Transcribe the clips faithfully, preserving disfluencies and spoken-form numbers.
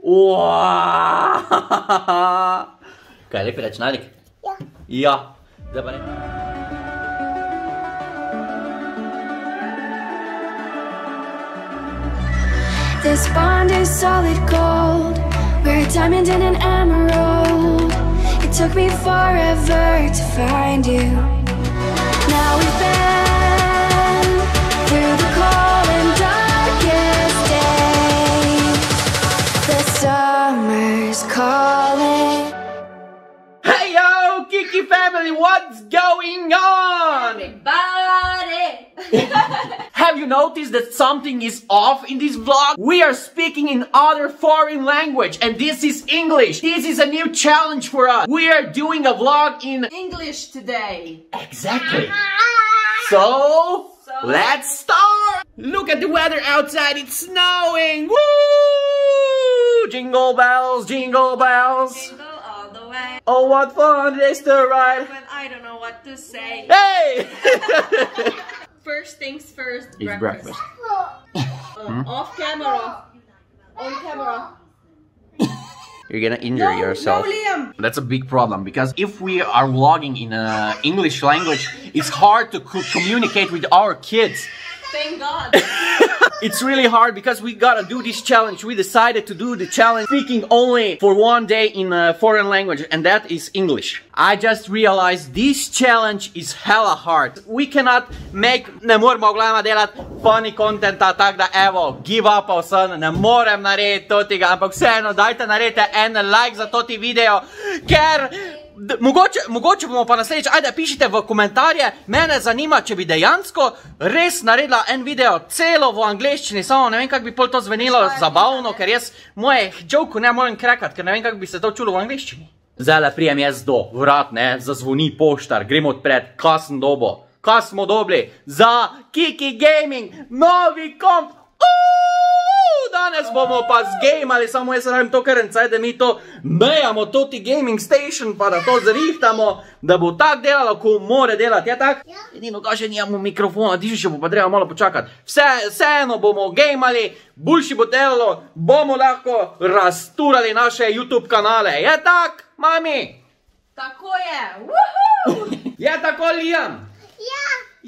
Kaj, lepi računalnik? Ja. Ja. Zdaj pa ne. This bond is solid gold. We're a diamond and an emerald. It took me forever to find you. Now we've been through the cold and darkest days. The summer's calling. Hey yo, Kiki family, what's going on? Everybody! Have you noticed that something is off in this vlog? We are speaking in other foreign language, and this is English. This is a new challenge for us. We are doing a vlog in English today. Exactly. So, So- let's start. Look at the weather outside. It's snowing. Woo! Jingle bells, jingle bells. Jingle all the way. Oh, what fun it is to ride. But I don't know what to say. Hey! First things first, It's breakfast. breakfast. Uh, Off camera. On camera. You're gonna injure No, yourself. no, Liam. That's a big problem, because if we are vlogging in uh, English language, it's hard to co communicate with our kids. Thank God. It's really hard because we gotta do this challenge. We decided to do the challenge speaking only for one day in a foreign language, and that is English. I just realized this challenge is hella hard. We cannot make, ne moramo glavno delati funny contenta, tak da evo, give up vsem, ne morem narediti totega, ampak vseeno dajte naredite en like za toti video, ker D mogoče, mogoče bomo pa naslednjič, ajde pišite v komentarje, mene zanima, če bi dejansko res naredila en video celo v angleščini, samo ne vem, kako bi pol to zvenilo zabavno, ker jaz mojih joke ne morem krekati, ker ne vem, kako bi se to čulo v angleščini. Zdajle prijem jaz do vrat, ne, zazvoni poštar, gremo odpred, kaj sem dobo, kaj smo dobili za Kiki Gaming, novi komp. Danes bomo pa zgamali, samo jaz rabim to karencaj, da mi to mejamo, toti gaming station, pa da to zrihtamo, da bo tak delalo, ko more delati, je tak? Ja. Edino, kaj še nijamo mikrofona, tiše bo pa treba malo počakati. Vse, vseeno bomo gamali, boljši bo delalo, bomo lahko rasturali naše YouTube kanale, je tak, mami? Tako je. Woohoo! Je tako, Liam? Ja.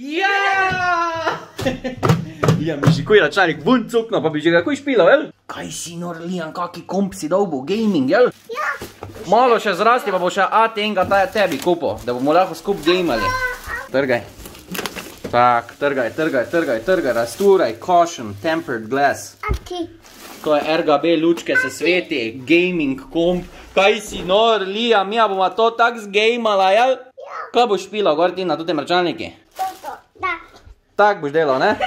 Ja! Liam mi že kuj računalnik vun cukno, pa bi že ga kuj špilo, jel? Kaj si nor, Liam, kaki komp si dal bo gaming, jel? Ja. Malo še zrasti, pa bo še A T enega tebi kupil, da bomo lahko skup gamali. Trgaj. Tak, trgaj, trgaj, trgaj, trgaj, rasturaj, caution, tempered glass. Okay. To je R G B lučke, se sveti, gaming komp. Kaj si nor, Liam, ja bomo to tak zgamala, jel? Ja. Kaj boš špila gor ti na tutem računalniki? Toto. Da. Tak boš delal, ne?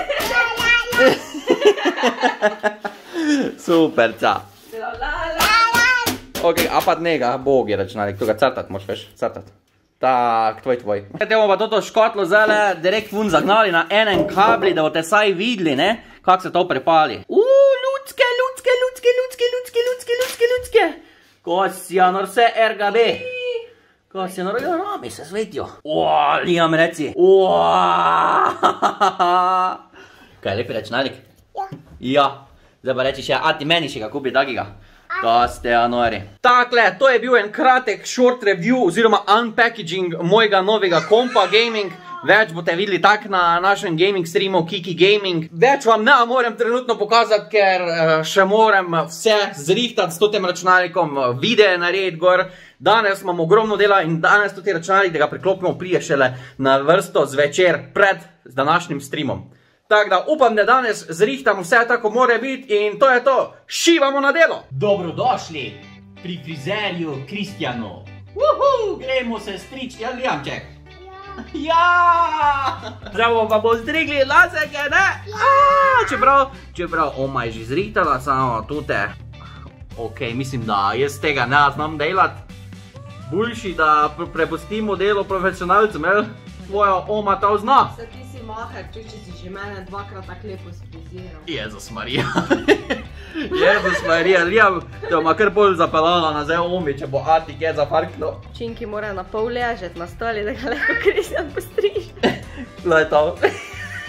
Super, ca. La, la, la. Ok, a pa dnega, bog je računalnik, to ga crtat moš, veš, crtat. Tak, tvoj, tvoj. Te bomo pa toto škotlo zdaj direkt vun zagnali na enem kabli, da boste saj videli, ne, kak se to prepali. Uuu, ljudske, ljudske, ljudske, ljudske, ljudske, ljudske, ljudske, ljudske. Kosjanor, vse R G B. Kosjanor, rami se svetijo. Uaa, Liam, reci. Uaa. Kaj, lepi računalnik? Ja. Ja. Zdaj pa reči še, a ti meni še ga kupi takega? Da ste anori. Takle, to je bil en kratek short review oziroma unpackaging mojega novega kompa gaming. Več boste videli tak na našem gaming streamu Kiki Gaming. Več vam ne morem trenutno pokazati, ker še morem vse zrihtati s totem računalnikom, videe narediti gor. Danes imamo ogromno dela in danes tudi računalnik, da ga priklopimo, prije šele na vrsto zvečer pred današnjim streamom. Tako da upam, da danes zrihtam vse tako more biti in to je to. Šivamo na delo! Dobrodošli pri frizerju Kristjanu. Uhu, gremo se strič, jel, Liamček? Ja! Zdaj bomo pa bo strigli laseke, ne? Čeprav, čeprav, oma je že zrihtala samo tute. Ok, mislim, da jaz tega ne znam delati. Boljši, da prepustimo delo profesionalcem, jel? Tvoja oma to zna. Se ti si mahar, če si že mene dvakrat tak lepo spriziral. Jezus Marija. Jezus Marija, Liam, te bom kar bolj zapeljala nazaj omi, če bo Ati kje zafarkno. Činki mora na pol ležet na stoli, da ga lahko Kristjan postriže. To je to.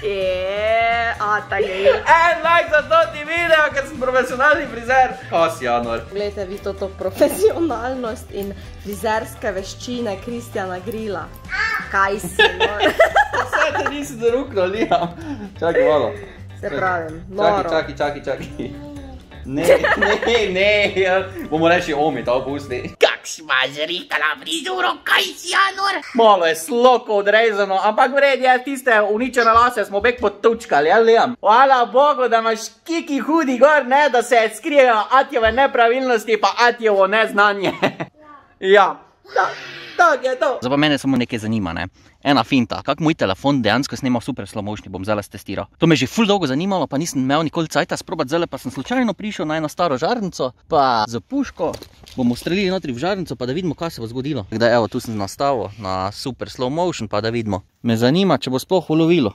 Je, a tako. En like za to ti video, ker sem profesionalni frizer. Kaj si, Janor? Glejte vi toto profesionalnost in frizerske veščine Kristjana Grila. Kaj si, no? Vse te nisi dorukno, Liam. Čakaj malo. Se pravim, noro. Čakaj, čakaj, čakaj, čakaj. Ne, ne, ne, bomo reči omi, to opusti. Kak si ima zrikala frizuro, kaj si, Janor? Malo je sloko odrezano, ampak vred je, tiste uničene lase smo bek potučkali, jel, Liam? Hvala Bogu, da imaš kiki hudi gor, ne, da se skrijejo Atjeve nepravilnosti pa Atjevo neznanje. Ja, tak je to. Zdaj pa mene samo nekaj zanima, ne. Ena finta, kak moj telefon dejansko snema super slow motion, bom zdaj testiral. To me že ful dolgo zanimalo, pa nisem imel nikoli cajta sprobat zdaj, pa sem slučajno prišel na eno staro žarnico, pa za puško bomo ustrelili notri v žarnico, pa da vidimo, kaj se bo zgodilo. Tako da evo, tu sem nastavil na super slow motion, pa da vidimo. Me zanima, če bo sploh ulovilo.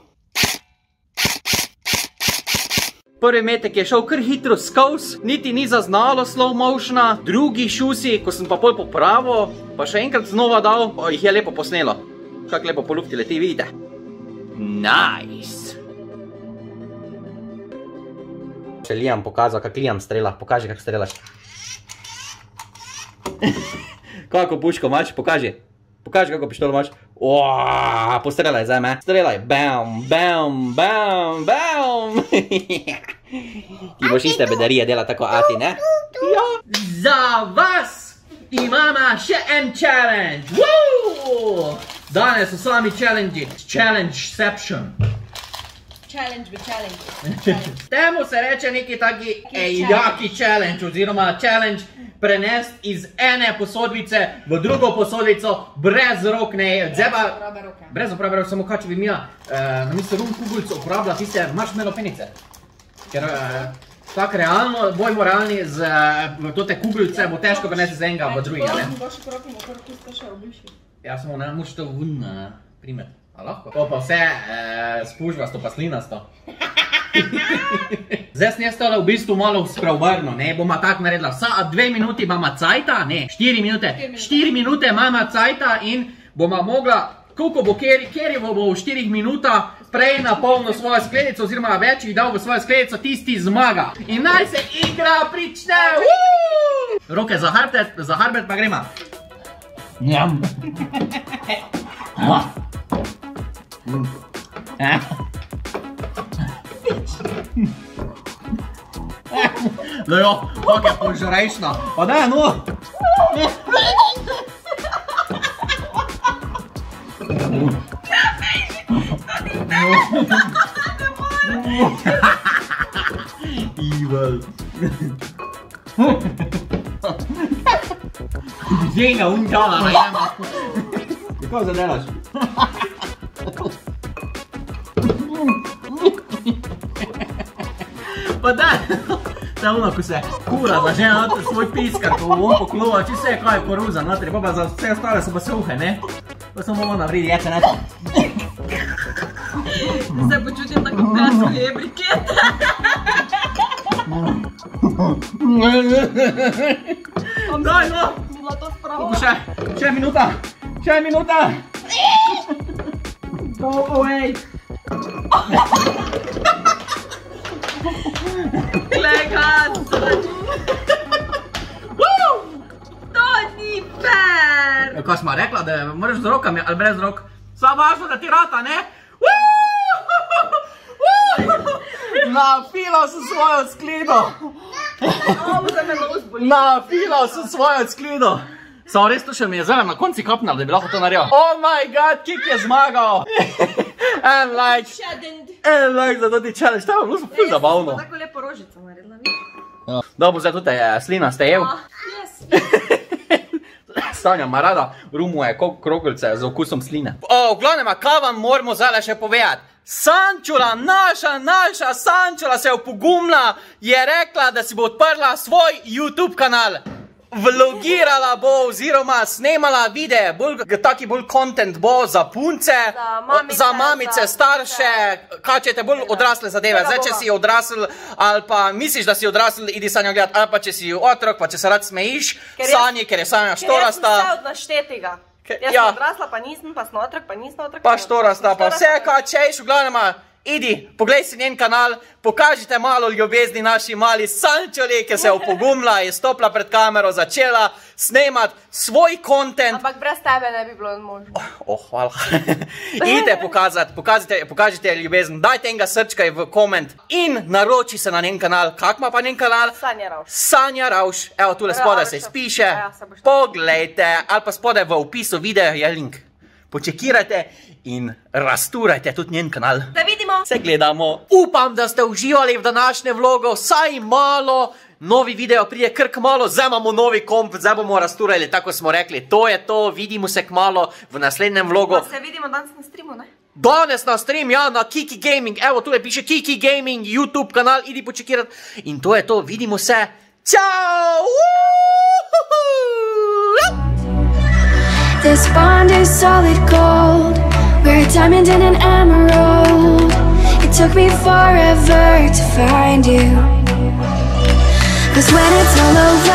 Prvi metek je šel kar hitro skozi, niti ni zaznalo slow motiona, drugi šusi, ko sem pa pol popravil, pa še enkrat znova dal, jih je lepo posnelo. Kak lepo po lufti leti, vidite? Nice! Še Liam pokazal, kak Liam strela, pokaži, kak strelaš. Kako puško imaš, pokaži. Pokaži, kako pištolo imaš. Oooo, postrelaj zdaj me. Strelaj, bam, bam, bam, bam. Ti boš iste bedarije dela tako Ati, ne? Ja. Za vas imamo še en challenge. Woo! Danes so sami challenge, challenge-ception. Challenge bi challenge. Temu se reče neki taki jaki challenge, oziroma challenge prenest iz ene posodbice v drugo posodbico brez rok, ne, dzeba... Brez uporabe roke, samo kaj, če bi mija na mesto rum kugulico uporabila tiste marshmallow penice. Ker tak realno, bojmo realni, z tote kugulice bo težko prenesti z enega v drugega, ne? Boš uporabimo, kako ste še oblišli. Ja, samo ne, moš to vun primet. A lahko? To pa vse spužvasto pa slinasto. Zdaj sem jaz tole v bistvu malo spreobrno, ne, boma tako naredila. Vsa dve minuti imamo cajta, ne, štiri minute. Štiri minute imamo cajta in boma mogla, koliko bo Kerjevo bo v štirih minutah prej napolnil svojo skledico, oziroma več jih dal v svojo skledico, tisti zmaga. In naj se igra prične! Roke za hrbet, za hrbet pa gremo. Njam. No jo, kak je požrejšna. Pa daj, no. Evil. Ženga unčala, ne jema. Kako zadelaš? Pa daj, to je ono, ko se kura zažene notri svoj piskar, ko on pokluva, či vse je kaj koruza notri, pa pa za vse ostale so pa suhe, ne? Pa samo ono vridi, ječe neto. Se počutim tako pesko je brikete. Daj, no! Bila to spravo. Še, še minuta, še minuta! Go away! Glej, kaj to ni fair! Kaj smo rekla, da moraš z rokami ali brez rok? Samo važno, da ti rata, ne? Nafilal sem svojo sklido! Nafilal sem svojo sklido! Samo res to še mi je zelo na konci kapnal, da bi lahko to naredil. Oh my god, Kik je zmagal! En like, en like za to ti challenge, to je bilo ful zabavno. Tako lepo rožico naredila. Dobro, zdaj tudi slina ste jev. Stanja ima rada rumuje kroglice z okusom sline. O, v glavnem, kaj vam moramo zdaj še povedati? Sančula, naša, naša Sančula se je opogumila, je rekla, da si bo odprla svoj YouTube kanal. Vlogirala bo oziroma snemala videe, taki bolj content bo za punce, za mamice, starše, kaj če te bolj odrasle zadeve. Zdaj, če si odrasl ali pa misliš, da si odrasl, idi Sanjo gledat, ali pa če si otrok, pa če se rad smejiš, Sanji, ker je Sanja štorasta. Ker jaz sem vse od naštetega. Jaz sem odrasla, pa nisem, pa sem otrok, pa nisem otrok. Pa štorasta, pa vse, kaj češ, v glavnem, idi, poglej si njen kanal, pokažite malo ljubezni naši mali Sančoli, ki se je opogumila, je stopila pred kamero, začela snemati svoj content. Ampak brez tebe ne bi bilo možno. Oh, oh hvala. Idite pokazati, pokažite, pokažite ljubezen, dajte enega srčka v koment in naroči se na njen kanal. Kak ima pa njen kanal? Sanja Ravš. Sanja Ravš. Evo, tule spodaj se spiše. Ja, se boš... Poglejte, ali pa spodaj v opisu videa je link. Počekirajte in rasturajte tudi njen kanal. Da vidimo. Se gledamo. Upam, da ste uživali v današnjem vlogu, saj malo. Novi video prije kar kmalo, zdaj imamo novi komp, zdaj bomo rasturali, tako smo rekli. To je to, vidimo se kmalo v naslednjem vlogu. Pa se vidimo danes na streamu, ne? Danes na stream, ja, na Kiki Gaming. Evo, tule piše Kiki Gaming, YouTube kanal, idi počekirati. In to je to, vidimo se. Ciao! This bond is solid gold. We're a diamond and an emerald. It took me forever to find you. 'Cause when it's all over